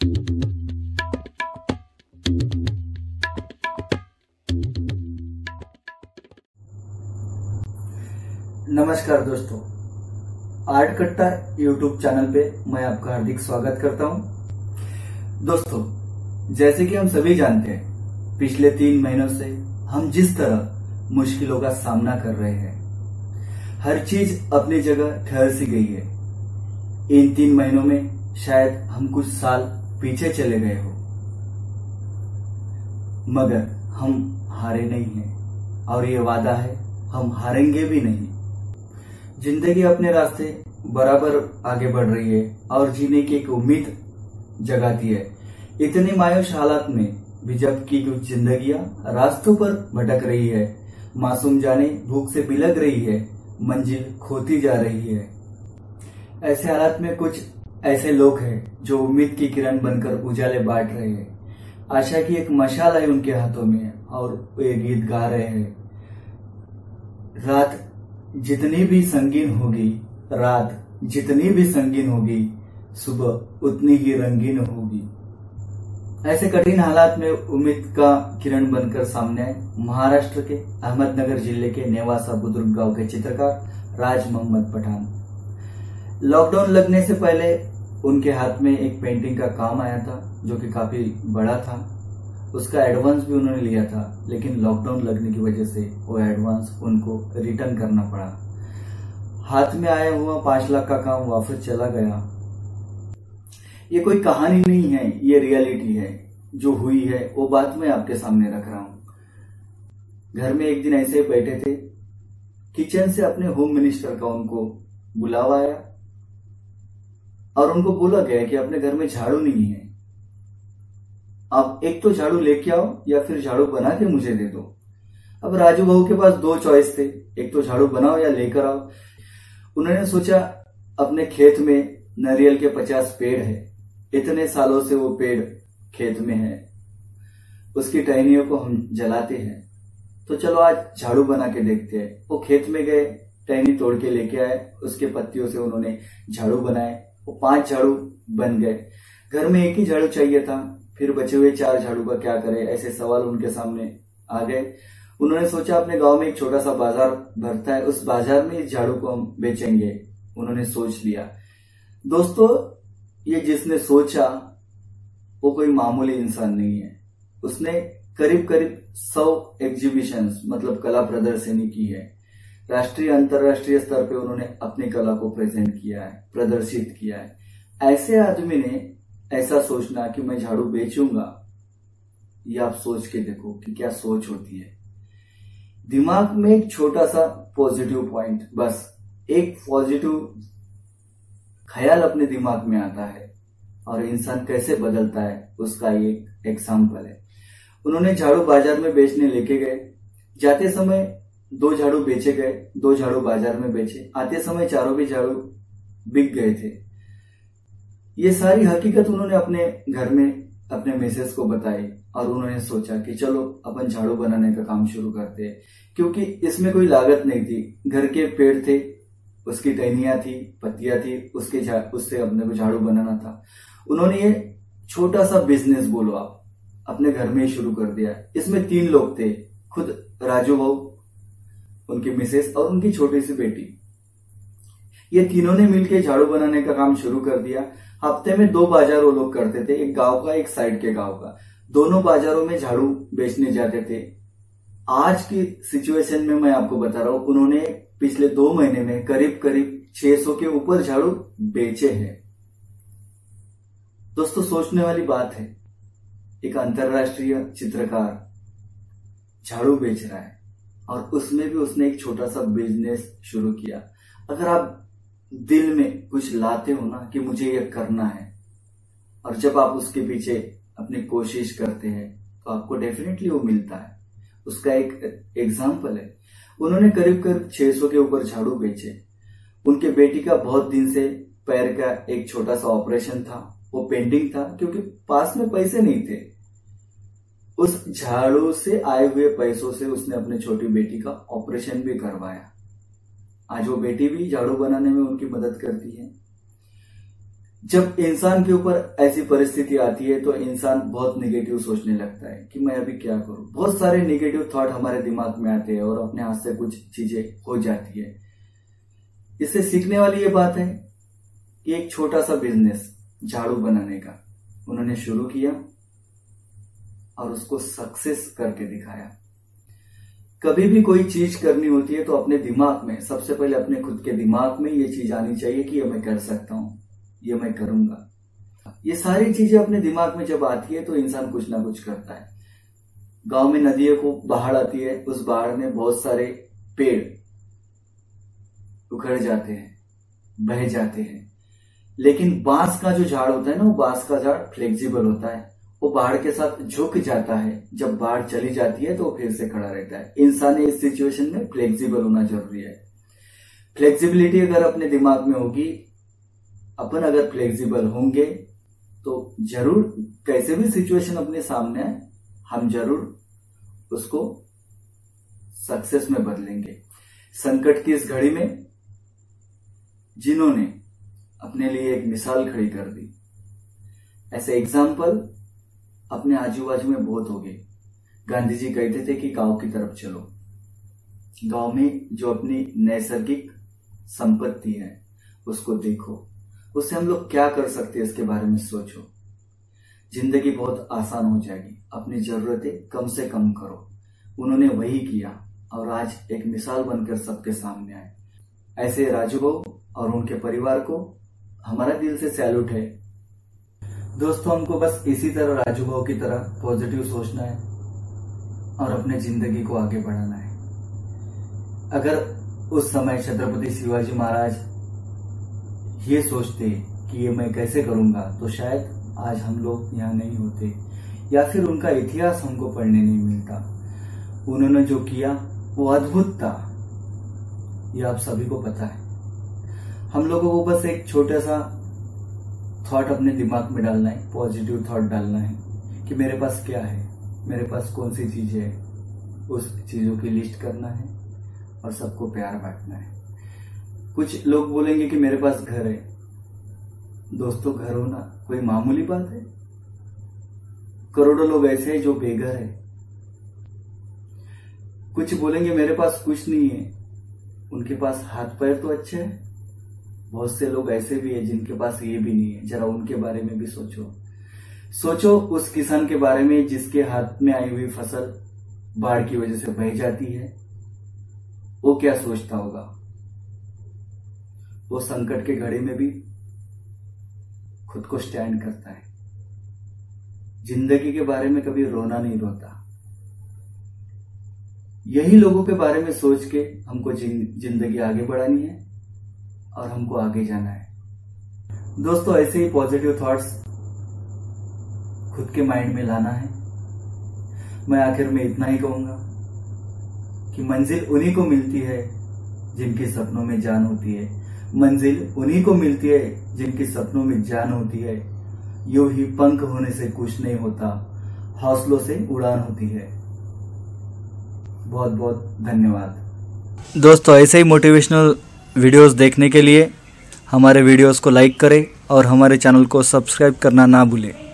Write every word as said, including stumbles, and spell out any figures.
नमस्कार दोस्तों, आर्ट कट्टा यूट्यूब चैनल पे मैं आपका हार्दिक स्वागत करता हूं। दोस्तों, जैसे कि हम सभी जानते हैं, पिछले तीन महीनों से हम जिस तरह मुश्किलों का सामना कर रहे हैं, हर चीज अपनी जगह ठहर सी गई है। इन तीन महीनों में शायद हम कुछ साल पीछे चले गए हो, मगर हम हारे नहीं हैं और ये वादा है, हम हारेंगे भी नहीं। जिंदगी अपने रास्ते बराबर आगे बढ़ रही है और जीने की एक उम्मीद जगाती है। इतनी मायूस हालात में भी जबकि कुछ जिंदगियां रास्तों पर भटक रही है, मासूम जाने भूख से बिलख रही है, मंजिल खोती जा रही है। ऐसे हालात में कुछ ऐसे लोग हैं जो उम्मीद की किरण बनकर उजाले बांट रहे हैं। आशा की एक मशाल है उनके हाथों में और वे गीत गा रहे हैं। रात जितनी भी संगीन होगी, रात जितनी भी संगीन होगी, सुबह उतनी ही रंगीन होगी। ऐसे कठिन हालात में उम्मीद का किरण बनकर सामने आए महाराष्ट्र के अहमदनगर जिले के नेवासा बुजुर्ग गांव के चित्रकार राज मोहम्मद पठान। लॉकडाउन लगने से पहले उनके हाथ में एक पेंटिंग का काम आया था जो कि काफी बड़ा था। उसका एडवांस भी उन्होंने लिया था, लेकिन लॉकडाउन लगने की वजह से वो एडवांस उनको रिटर्न करना पड़ा। हाथ में आया हुआ पांच लाख का काम वापस चला गया। ये कोई कहानी नहीं है, ये रियलिटी है। जो हुई है वो बात मैं आपके सामने रख रहा हूं। घर में एक दिन ऐसे बैठे थे, किचन से अपने होम मिनिस्टर का उनको बुलावा आया और उनको बोला गया कि अपने घर में झाड़ू नहीं है, आप एक तो झाड़ू लेके आओ या फिर झाड़ू बना के मुझे दे दो। अब राजू बहू के पास दो चॉइस थे, एक तो झाड़ू बनाओ या लेकर आओ। उन्होंने सोचा अपने खेत में नारियल के पचास पेड़ है, इतने सालों से वो पेड़ खेत में है, उसकी टहनियों को हम जलाते हैं, तो चलो आज झाड़ू बना के देखते हैं। वो खेत में गए, टहनी तोड़ के लेके आए, उसके पत्तियों से उन्होंने झाड़ू बनाए। वो पांच झाड़ू बन गए। घर में एक ही झाड़ू चाहिए था, फिर बचे हुए चार झाड़ू का क्या करें, ऐसे सवाल उनके सामने आ गए। उन्होंने सोचा अपने गांव में एक छोटा सा बाजार भरता है, उस बाजार में इस झाड़ू को हम बेचेंगे। उन्होंने सोच लिया। दोस्तों, ये जिसने सोचा वो कोई मामूली इंसान नहीं है। उसने करीब करीब सौ एग्जीबिशंस मतलब कला प्रदर्शनी की है। राष्ट्रीय अंतर्राष्ट्रीय स्तर पे उन्होंने अपनी कला को प्रेजेंट किया है, प्रदर्शित किया है। ऐसे आदमी ने ऐसा सोचना कि मैं झाड़ू बेचूंगा, ये आप सोच के देखो कि क्या सोच होती है। दिमाग में एक छोटा सा पॉजिटिव पॉइंट, बस एक पॉजिटिव ख्याल अपने दिमाग में आता है और इंसान कैसे बदलता है उसका एक एग्जाम्पल है। उन्होंने झाड़ू बाजार में बेचने लेके गए। जाते समय दो झाड़ू बेचे गए, दो झाड़ू बाजार में बेचे। आते समय चारों भी झाड़ू बिक गए थे। ये सारी हकीकत उन्होंने अपने घर में अपने मिसेस को बताई और उन्होंने सोचा कि चलो अपन झाड़ू बनाने का काम शुरू करते हैं, क्योंकि इसमें कोई लागत नहीं थी। घर के पेड़ थे, उसकी टहनियां थी, पत्तियां थी, उसके उससे अपने को झाड़ू बनाना था। उन्होंने ये छोटा सा बिजनेस बोलो आप अपने घर में ही शुरू कर दिया। इसमें तीन लोग थे, खुद राजू बहू, उनकी मिसेस और उनकी छोटी सी बेटी। ये तीनों ने मिलकर झाड़ू बनाने का काम शुरू कर दिया। हफ्ते में दो बाजार वो लोग करते थे, एक गांव का एक साइड के गांव का। दोनों बाजारों में झाड़ू बेचने जाते थे। आज की सिचुएशन में मैं आपको बता रहा हूं, उन्होंने पिछले दो महीने में करीब करीब छह सौ के ऊपर झाड़ू बेचे हैं। दोस्तों, सोचने वाली बात है, एक अंतरराष्ट्रीय चित्रकार झाड़ू बेच रहा है और उसमें भी उसने एक छोटा सा बिजनेस शुरू किया। अगर आप दिल में कुछ लाते हो ना कि मुझे ये करना है, और जब आप उसके पीछे अपनी कोशिश करते हैं तो आपको डेफिनेटली वो मिलता है। उसका एक एग्जाम्पल है। उन्होंने करीब करीब छह सौ के ऊपर झाड़ू बेचे। उनके बेटी का बहुत दिन से पैर का एक छोटा सा ऑपरेशन था, वो पेंडिंग था क्योंकि पास में पैसे नहीं थे। उस झाड़ू से आए हुए पैसों से उसने अपने छोटी बेटी का ऑपरेशन भी करवाया। आज वो बेटी भी झाड़ू बनाने में उनकी मदद करती है। जब इंसान के ऊपर ऐसी परिस्थिति आती है तो इंसान बहुत नेगेटिव सोचने लगता है कि मैं अभी क्या करूं। बहुत सारे नेगेटिव थॉट हमारे दिमाग में आते हैं और अपने हाथ से कुछ चीजें हो जाती है। इससे सीखने वाली ये बात है कि एक छोटा सा बिजनेस झाड़ू बनाने का उन्होंने शुरू किया और उसको सक्सेस करके दिखाया। कभी भी कोई चीज करनी होती है तो अपने दिमाग में, सबसे पहले अपने खुद के दिमाग में ये चीज आनी चाहिए कि ये मैं कर सकता हूं, ये मैं करूंगा। ये सारी चीजें अपने दिमाग में जब आती है तो इंसान कुछ ना कुछ करता है। गांव में नदियों को बाढ़ आती है, उस बाढ़ में बहुत सारे पेड़ उखड़ जाते हैं, बह जाते हैं, लेकिन बांस का जो झाड़ होता है ना, वो बांस का झाड़ फ्लेक्सिबल होता है, वो बाढ़ के साथ झुक जाता है। जब बाढ़ चली जाती है तो वो फिर से खड़ा रहता है। इंसान इस सिचुएशन में फ्लेक्सिबल होना जरूरी है। फ्लेक्सिबिलिटी अगर अपने दिमाग में होगी, अपन अगर फ्लेक्सिबल होंगे तो जरूर कैसे भी सिचुएशन अपने सामने आए, हम जरूर उसको सक्सेस में बदलेंगे। संकट की इस घड़ी में जिन्होंने अपने लिए एक मिसाल खड़ी कर दी, ऐसे एग्जाम्पल अपने आजू बाजू में बहुत हो गए। गांधी जी कहते थे कि गांव की तरफ चलो, गांव में जो अपनी नैसर्गिक संपत्ति है उसको देखो, उससे हम लोग क्या कर सकते हैं इसके बारे में सोचो, जिंदगी बहुत आसान हो जाएगी। अपनी जरूरतें कम से कम करो। उन्होंने वही किया और आज एक मिसाल बनकर सबके सामने आए। ऐसे राजू भाऊ और उनके परिवार को हमारा दिल से सैल्यूट है। दोस्तों, हमको बस इसी तरह राजू भाऊ की तरह पॉजिटिव सोचना है और अपने जिंदगी को आगे बढ़ाना है। अगर उस समय छत्रपति शिवाजी महाराज ये सोचते कि ये मैं कैसे करूंगा तो शायद आज हम लोग यहाँ नहीं होते, या फिर उनका इतिहास हमको पढ़ने नहीं मिलता। उन्होंने जो किया वो अद्भुत था, ये आप सभी को पता है। हम लोगों को बस एक छोटा सा थॉट अपने दिमाग में डालना है, पॉजिटिव थॉट डालना है कि मेरे पास क्या है, मेरे पास कौन सी चीज है, उस चीजों की लिस्ट करना है और सबको प्यार बांटना है। कुछ लोग बोलेंगे कि मेरे पास घर है। दोस्तों, घर होना कोई मामूली बात है? करोड़ों लोग ऐसे हैं जो बेघर है। कुछ बोलेंगे मेरे पास कुछ नहीं है, उनके पास हाथ पैर तो अच्छे हैं। बहुत से लोग ऐसे भी हैं जिनके पास ये भी नहीं है। जरा उनके बारे में भी सोचो। सोचो उस किसान के बारे में जिसके हाथ में आई हुई फसल बाढ़ की वजह से बह जाती है, वो क्या सोचता होगा। वो संकट के घड़ी में भी खुद को स्टैंड करता है। जिंदगी के बारे में कभी रोना नहीं रोता। यही लोगों के बारे में सोच के हमको जिंदगी आगे बढ़ानी है और हमको आगे जाना है। दोस्तों, ऐसे ही पॉजिटिव थॉट्स खुद के माइंड में लाना है। मैं आखिर में इतना ही कहूंगा कि मंजिल उन्हीं को मिलती है जिनके सपनों में जान होती है। मंजिल उन्हीं को मिलती है जिनके सपनों में जान होती है। यूं ही पंख होने से कुछ नहीं होता, हौसलों से उड़ान होती है। बहुत बहुत धन्यवाद। दोस्तों, ऐसे ही मोटिवेशनल वीडियोस देखने के लिए हमारे वीडियोस को लाइक करें और हमारे चैनल को सब्सक्राइब करना ना भूलें।